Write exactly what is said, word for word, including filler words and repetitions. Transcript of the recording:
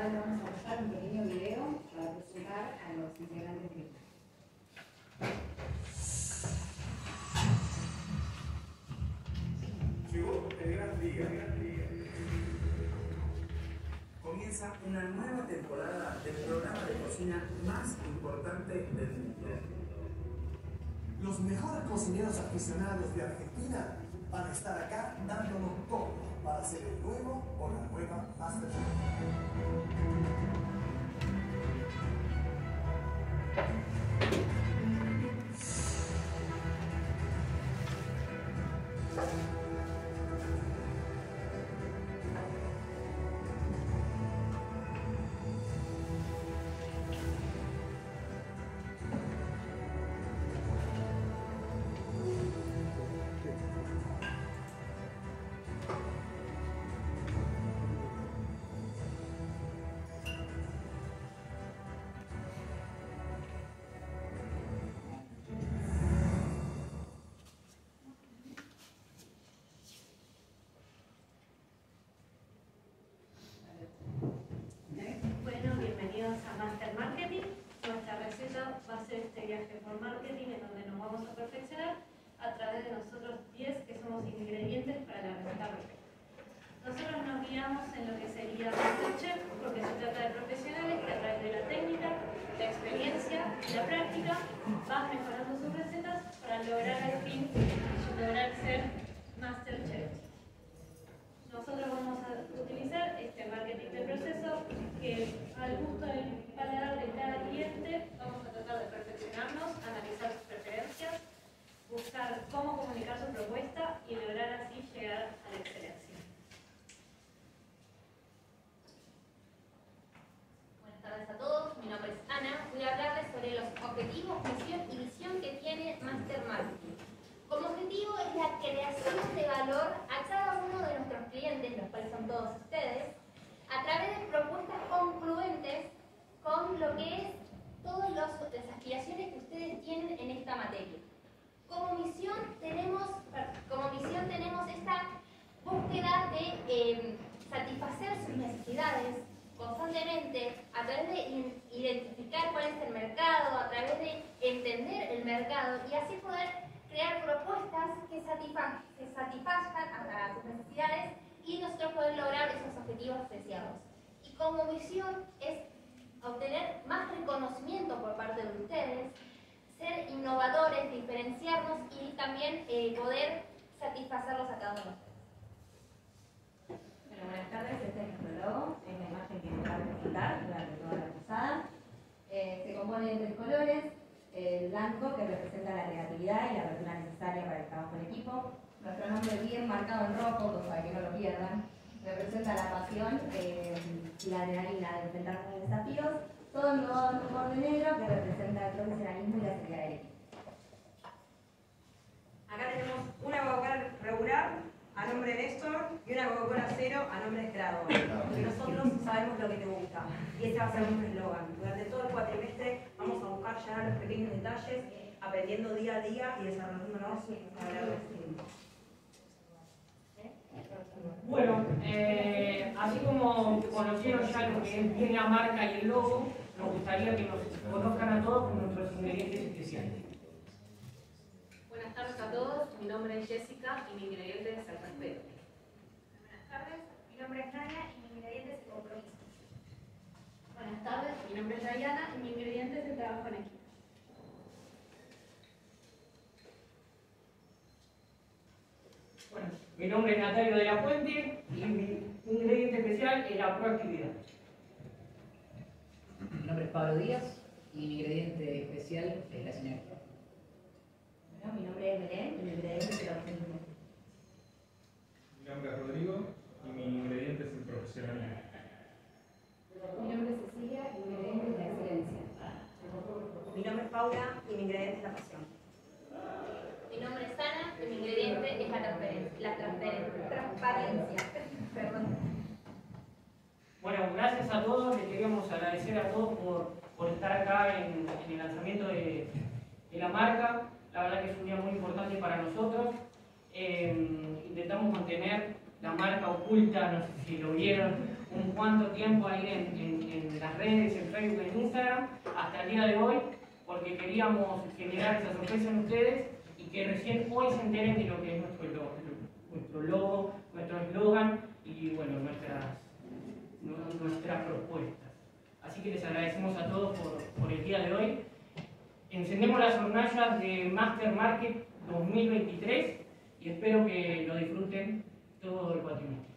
ahora le vamos a mostrar un pequeño video para presentar a los integrantes del equipo. Llegó el gran día. Comienza una nueva temporada del programa de cocina más importante del mundo. Los mejores cocineros aficionados de Argentina van a estar acá dándonos todo para ser el nuevo o la nueva MasterChef. Bueno, bienvenidos a Master Marketing. Nuestra receta va a ser este viaje por marketing en donde nos vamos a perfeccionar a través de nosotros diez que somos ingredientes para la receta perfecta. Nosotros nos guiamos en lo que sería MasterChef porque se trata de profesionales que a través de la técnica, la experiencia y la práctica van mejorando sus recetas para lograr al fin lograr ser MasterChef. Nosotros vamos a utilizar este marketing de proceso que al gusto del paladar de cada cliente vamos a tratar de perfeccionarnos, analizar sus preferencias, buscar cómo comunicar su propuesta y lograr así llegar a la excelencia. Buenas tardes a todos, mi nombre es Ana. Voy a hablarles sobre los objetivos, misión y visión que tiene Master Marketing. Como objetivo es la creación de valor a cada uno de nuestros clientes, los cuales son todos ustedes, a través de propuestas congruentes con lo que es todas las aspiraciones que ustedes tienen en esta materia. Como misión tenemos, como misión tenemos esta búsqueda de eh, satisfacer sus necesidades constantemente, a través de identificar cuál es el mercado, a través de entender el mercado y así poder crear propuestas que satisfazcan, que satisfazcan a sus necesidades y nosotros poder lograr esos objetivos deseados. Y como visión es obtener más reconocimiento por parte de ustedes, ser innovadores, diferenciarnos y también eh, poder satisfacerlos a cada uno de ustedes. Bueno, buenas tardes, este es nuestro logo, es la imagen que nos va a representar durante toda la posada. Eh, se compone de tres colores. El blanco, que representa la creatividad y la apertura necesaria para el trabajo en equipo. Nuestro nombre bien marcado en rojo, para que no lo pierdan. Representa la pasión eh, y la adrenalina de enfrentar nuevos desafíos. Todo englobado en un borde negro que representa el profesionalismo y la seriedad del equipo. Acá tenemos una Coca-Cola regular a nombre de Néstor y una Coca-Cola cero a nombre de Estrado. Porque nosotros sabemos lo que te gusta y ese va a ser nuestro eslogan. Durante todo el cuatrimestre vamos a buscar llegar los pequeños detalles, aprendiendo día a día y desarrollándonos a lo largo del tiempo. Bueno, eh, así como conocieron ya lo que es bien la marca y el logo, nos gustaría que nos conozcan a todos con nuestros ingredientes especiales. Buenas tardes a todos, mi nombre es Jessica y mi ingrediente es el respeto. Buenas tardes, mi nombre es Nadia y mi ingrediente es el compromiso. Buenas tardes, mi nombre es Dayana y mi ingrediente es el trabajo en equipo. Bueno, mi nombre es Natalio de la Fuente y mi ingrediente especial es la proactividad. Mi nombre es Pablo Díaz y mi ingrediente especial es la sinergia. Bueno, mi nombre es Belén y mi ingrediente es el optimismo. Mi nombre es Rodrigo y mi ingrediente es el profesionalismo. Mi nombre es Cecilia y mi ingrediente es la excelencia. Mi nombre es Paula y mi ingrediente es la pasión. Mi nombre es Ana y mi ingrediente es la transparencia. La transparencia. transparencia. Perdón. Bueno, gracias a todos, les queríamos agradecer a todos por, por estar acá en, en el lanzamiento de, de la marca. La verdad que es un día muy importante para nosotros. Eh, intentamos mantener la marca oculta, no sé si lo vieron, un cuanto tiempo ahí en, en, en las redes, en Facebook, en Instagram, hasta el día de hoy, porque queríamos generar esa sorpresa en ustedes y que recién hoy se enteren de lo que es nuestro logo, nuestro, logo, nuestro eslogan y bueno, nuestras, nuestras propuestas. Así que les agradecemos a todos por, por el día de hoy. Encendemos las hornallas de Master Market dos mil veintitrés y espero que lo disfruten todo el cuatrimestre.